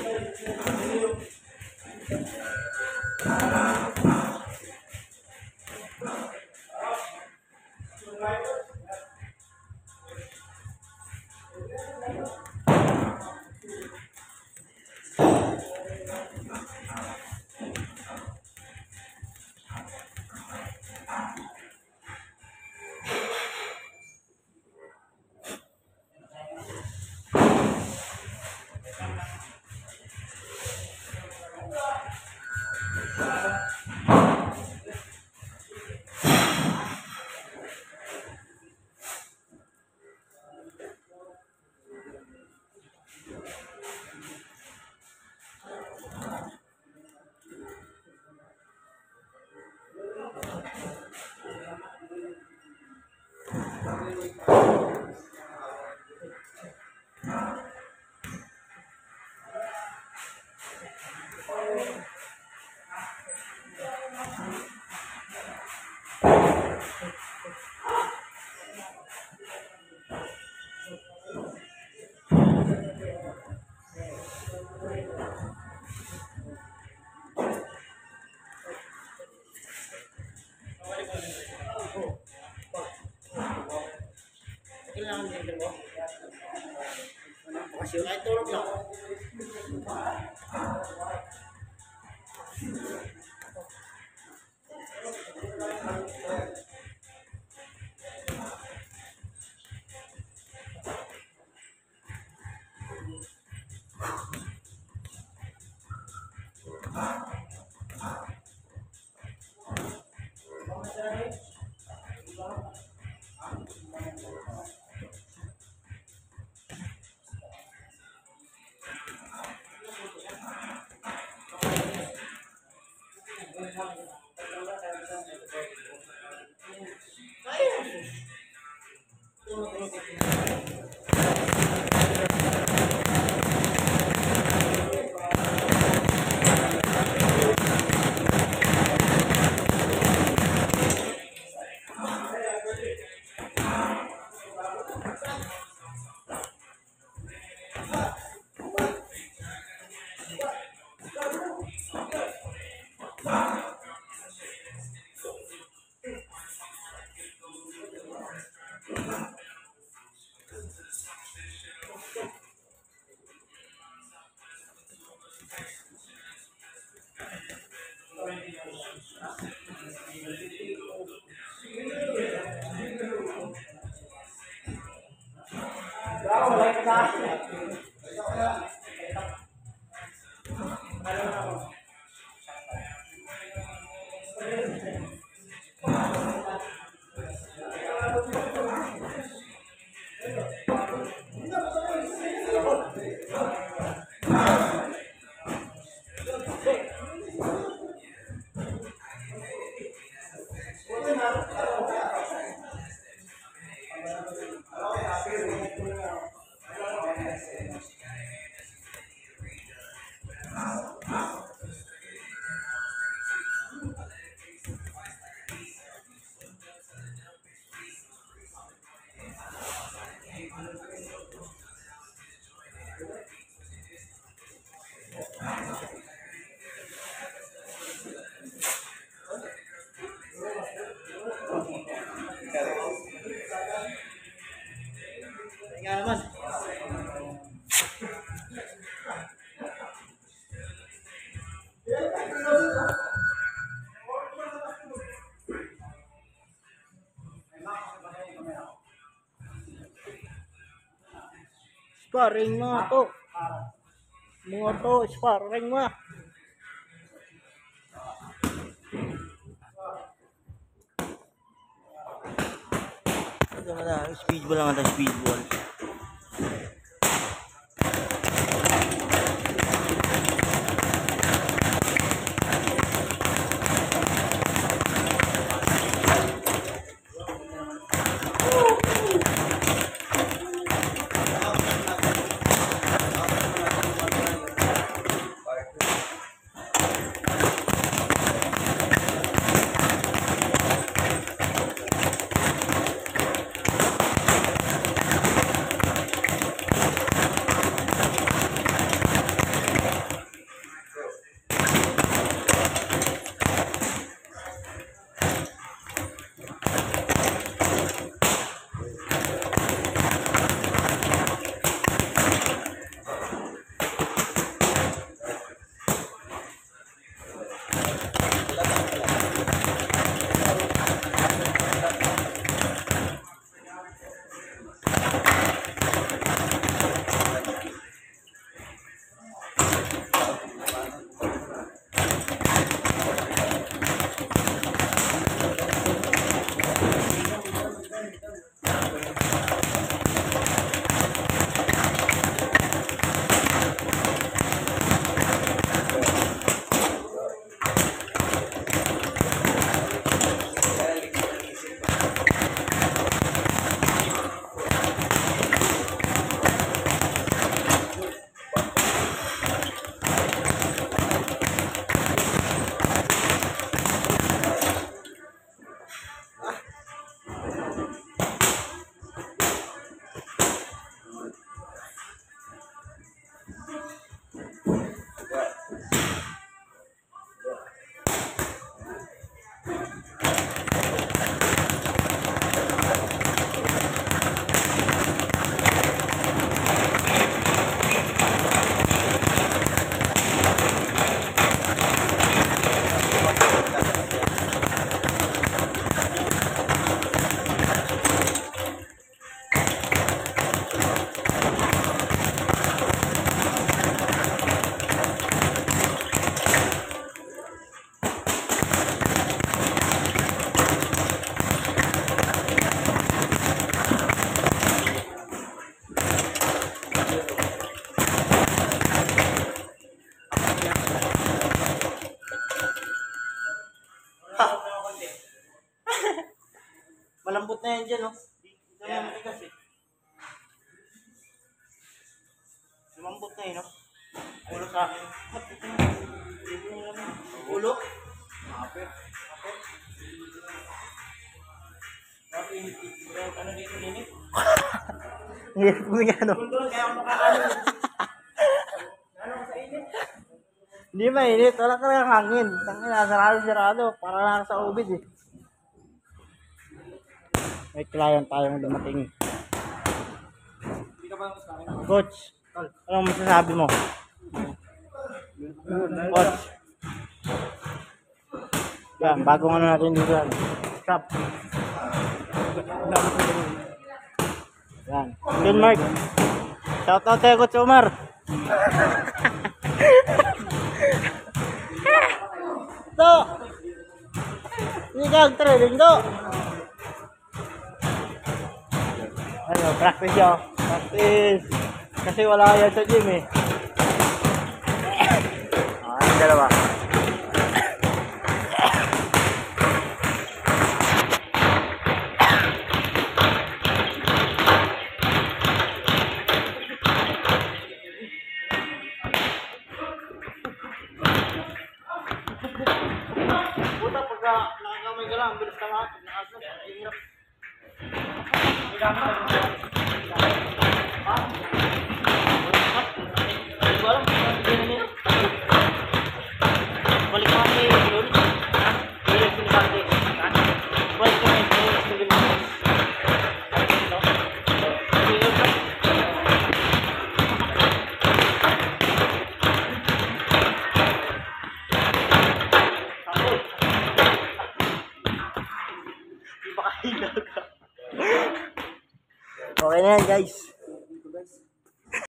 Ay, tulog lang. Nga naman. Sparring mga to. Mga to, sparring mga. Ito na lang, speedball lang ito, speedball. dyan, no? Dito na matigas eh. Lumambot na eh, no? Ulo sa akin. Ulo? Mapit. Ano dito nini? Hirap mo yan, no? Kung doon, kaya ako makakaano. Ano sa init? Hindi mainit. Wala ka lang hangin. Tangina, sarado. Para lang sa ubid eh. May client tayong dumating. Hindi ka ba ang sa akin? Coach, anong masasabi mo? Coach. Yan, bagong ano natin dito yan. Shop. Yan. Good Mark. Shout out tayo, Coach Omar. Ito. Ikaw, training to. Ano, practice yun. Practice. Kasi wala yan sa gym eh. Yung dalawa. Puta, pagka nakakamay ka lang, bilis ka lahat. Pag nakakas na, hirap.